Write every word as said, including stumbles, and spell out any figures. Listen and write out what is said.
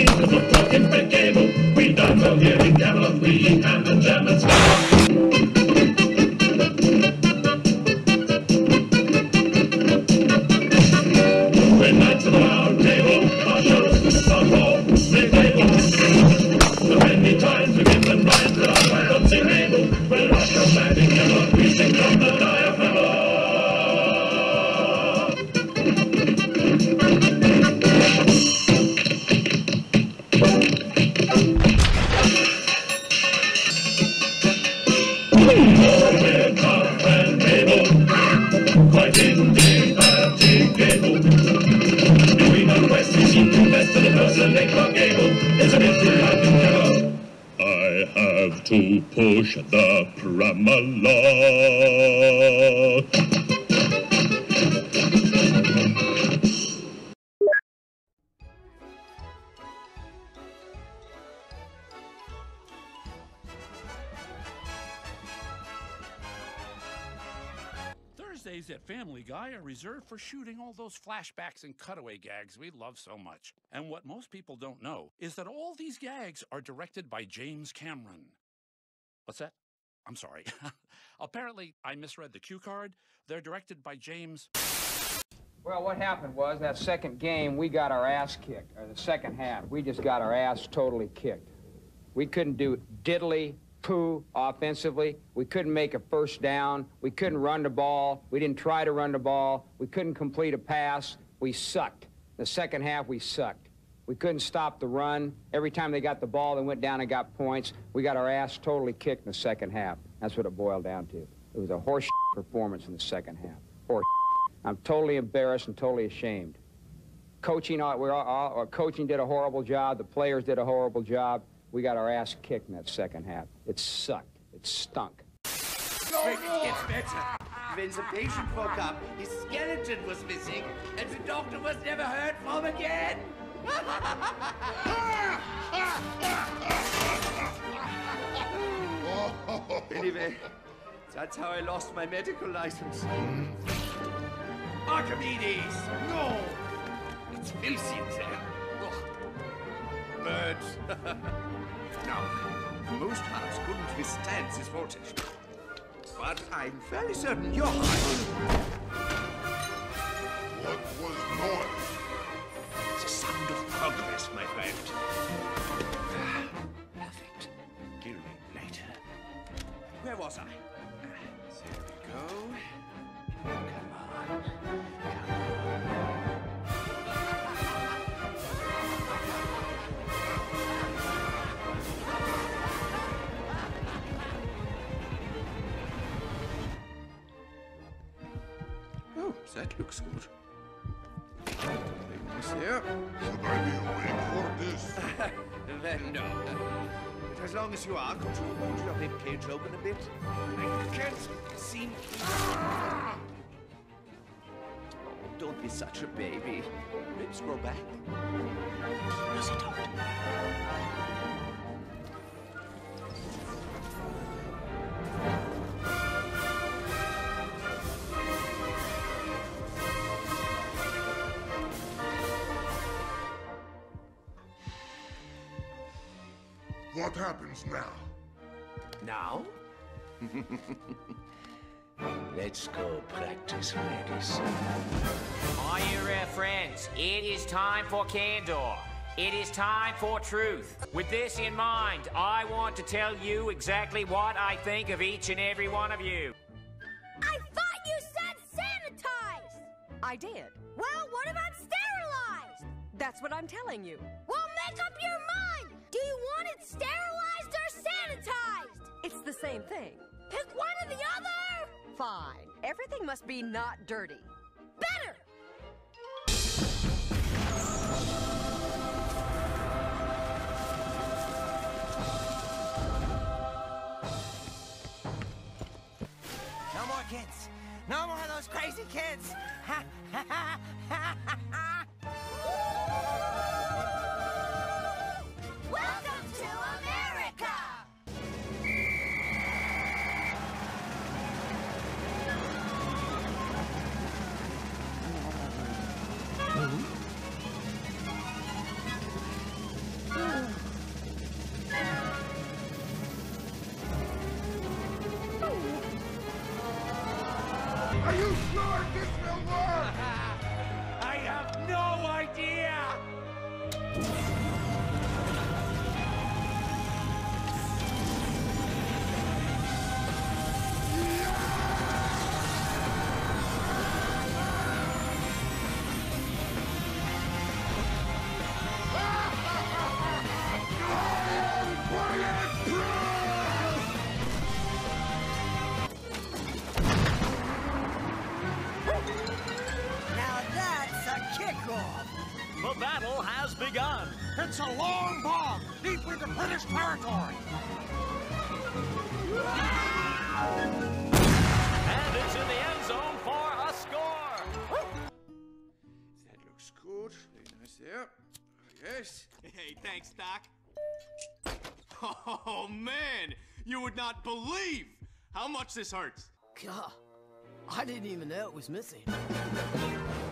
need to look talking back cable. We done well here in Camelot, we ain't and the Germans we're knights of our table, our shows, our ball, mid-table. So many times we've given lines that our pilots enable. Well, rush your band in Camelot, we sing from the diaphragm. Quite indefatigable. Between the quest, we seem to best of the person they clock able. It's a mystery I can tell. I have to push the pram along. Thursdays at Family Guy are reserved for shooting all those flashbacks and cutaway gags we love so much. And what most people don't know is that all these gags are directed by James Cameron. What's that? I'm sorry. Apparently, I misread the cue card. They're directed by James... Well, what happened was that second game, we got our ass kicked. Or the second half, we just got our ass totally kicked. We couldn't do diddly poo offensively. We couldn't make a first down. We couldn't run the ball. We didn't try to run the ball. We couldn't complete a pass. We sucked. The second half, we sucked. We couldn't stop the run. Every time they got the ball, they went down and got points. We got our ass totally kicked in the second half. That's what it boiled down to. It was a horse performance in the second half. Horse. I'm totally embarrassed and totally ashamed. Coaching, we're all, our coaching did a horrible job. The players did a horrible job. We got our ass kicked in that second half. It sucked. It stunk. It gets better. When the patient woke up, his skeleton was missing, and the doctor was never heard from again. Anyway, that's how I lost my medical license. Archimedes! No! It's filthy in there. Ugh. Birds. Now, most hearts couldn't withstand this voltage. But I'm fairly certain your heart... What was noise? The sound of progress, my friend. Perfect. Kill me later. Where was I? There we go. Come on. Oh, that looks good. Things here. Should I be awake for this? Then no. But as long as you are, could you hold your ribcage open a bit? I can't seem... Ah! Oh, don't be such a baby. Ribs grow back. No, they don't. What happens now? Now? Let's go practice medicine. Are you ready, friends? It is time for candor. It is time for truth. With this in mind, I want to tell you exactly what I think of each and every one of you. I thought you said sanitized! I did. Well, what about sterilized? That's what I'm telling you. Well, make up your mind! Do you want it sterilized or sanitized? It's the same thing. Pick one or the other! Fine. Everything must be not dirty. Better! No more kids. No more of those crazy kids. Ha ha ha ha ha ha. Welcome to America! Are you sure this will work? I have no idea! Now that's a kickoff. The battle has begun. It's a long bomb deep into British territory. And it's in the end zone for a score. That looks good. Very nice there. Yes. Hey, thanks, Doc. Oh, man! You would not believe how much this hurts. God, I didn't even know it was missing.